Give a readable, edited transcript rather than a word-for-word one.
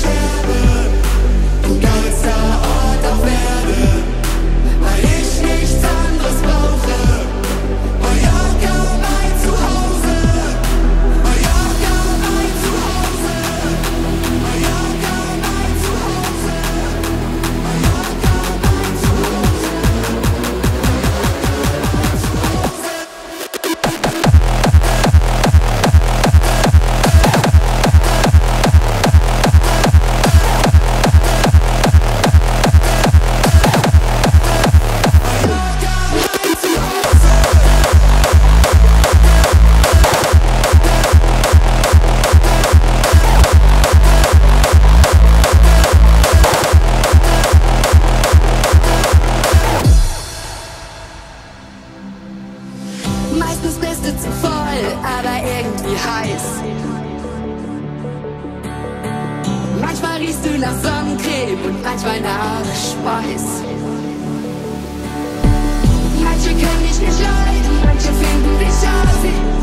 sterbe und als der Ort auch werde, weil ich nichts anderes brauche. Mallorca, mein Zuhause. Mallorca, mein Zuhause. Mallorca, mein Zuhause. Mallorca, mein Zuhause. Meistens bist du zu voll, aber irgendwie heiß. Manchmal riechst du nach Sonnencreme und manchmal nach Schweiß. Manche können dich nicht leiden, manche finden dich assi.